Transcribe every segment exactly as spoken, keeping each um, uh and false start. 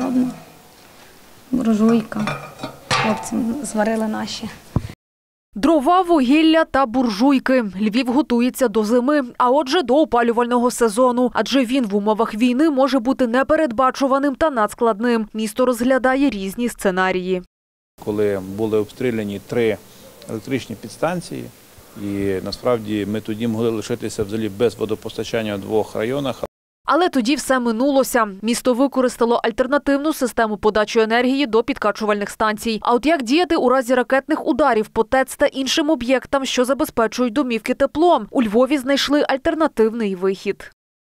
одна. Буржуйка. Хлопці зварили наші. Дрова, вугілля та буржуйки. Львів готується до зими, а отже до опалювального сезону. Адже він в умовах війни може бути непередбачуваним та надскладним. Місто розглядає різні сценарії. Коли були обстріляні три електричні підстанції, і насправді ми тоді могли лишитися взагалі без водопостачання в двох районах. Але тоді все минулося. Місто використало альтернативну систему подачі енергії до підкачувальних станцій. А от як діяти у разі ракетних ударів по ТЕЦ та іншим об'єктам, що забезпечують домівки теплом? У Львові знайшли альтернативний вихід.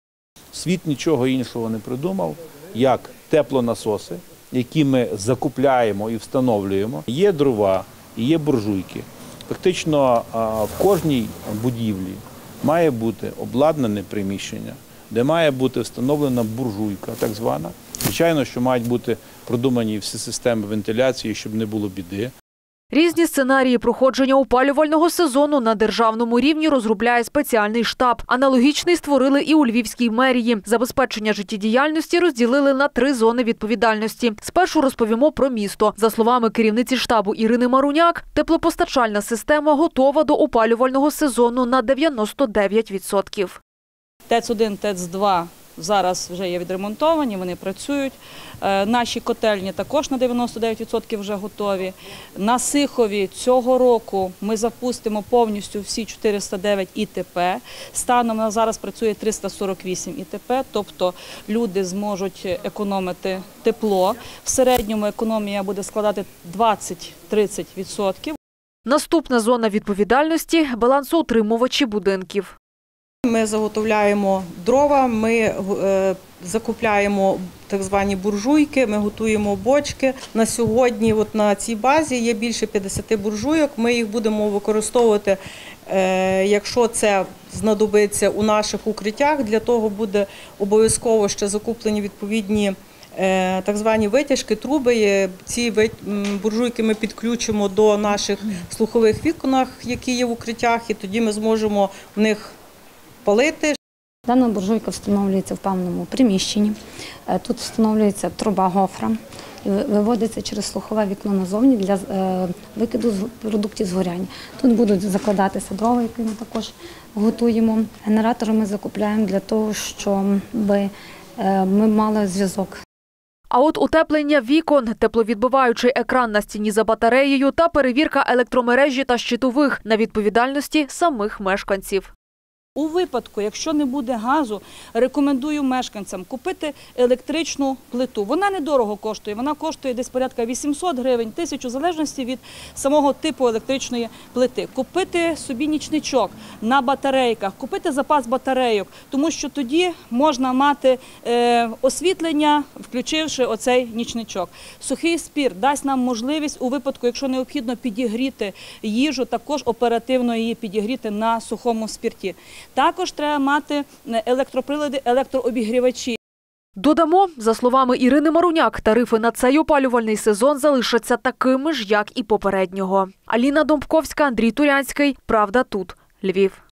Світ нічого іншого не придумав, як теплонасоси, які ми закупляємо і встановлюємо. Є дрова, є буржуйки. Фактично в кожній будівлі має бути обладнане приміщення, де має бути встановлена буржуйка, так звана. Звичайно, що мають бути продумані всі системи вентиляції, щоб не було біди. Різні сценарії проходження опалювального сезону на державному рівні розробляє спеціальний штаб. Аналогічний створили і у Львівській мерії. Забезпечення життєдіяльності розділили на три зони відповідальності. Спершу розповімо про місто. За словами керівниці штабу Ірини Маруняк, теплопостачальна система готова до опалювального сезону на дев'яносто дев'ять відсотків. ТЕЦ один, ТЕЦ два зараз вже є відремонтовані, вони працюють. Наші котельні також на дев'яносто дев'ять відсотків вже готові. На Сихові цього року ми запустимо повністю всі чотириста дев'ять І Те Пе. Станом на зараз працює триста сорок вісім І Те Пе, тобто люди зможуть економити тепло. В середньому економія буде складати двадцять-тридцять відсотків. Наступна зона відповідальності – балансоутримувачі будинків. Ми заготовляємо дрова, ми е, закупляємо так звані буржуйки, ми готуємо бочки. На сьогодні от на цій базі є більше п'ятдесят буржуйок, ми їх будемо використовувати, е, якщо це знадобиться у наших укриттях. Для того буде обов'язково ще закуплені відповідні е, так звані витяжки, труби. Ці буржуйки ми підключимо до наших слухових вікон, які є в укриттях, і тоді ми зможемо в них палити. Дана буржуйка встановлюється в певному приміщенні. Тут встановлюється труба гофра, виводиться через слухове вікно назовні для викиду продуктів згоряння. Тут будуть закладатися дрова, які ми також готуємо. Генератори ми закупляємо для того, щоб ми мали зв'язок. А от утеплення вікон, тепловідбиваючий екран на стіні за батареєю та перевірка електромережі та щитових на відповідальності самих мешканців. У випадку, якщо не буде газу, рекомендую мешканцям купити електричну плиту. Вона недорого коштує, вона коштує десь порядка вісімсот гривень, тисячу, в залежності від самого типу електричної плити. Купити собі нічничок на батарейках, купити запас батарейок, тому що тоді можна мати е, освітлення, включивши оцей нічничок. Сухий спір дасть нам можливість у випадку, якщо необхідно підігріти їжу, також оперативно її підігріти на сухому спирті. Також треба мати електроприлади, електрообігрівачі. Додамо, за словами Ірини Маруняк, тарифи на цей опалювальний сезон залишаться такими ж, як і попереднього. Аліна Домбковська, Андрій Турянський. Правда тут. Львів.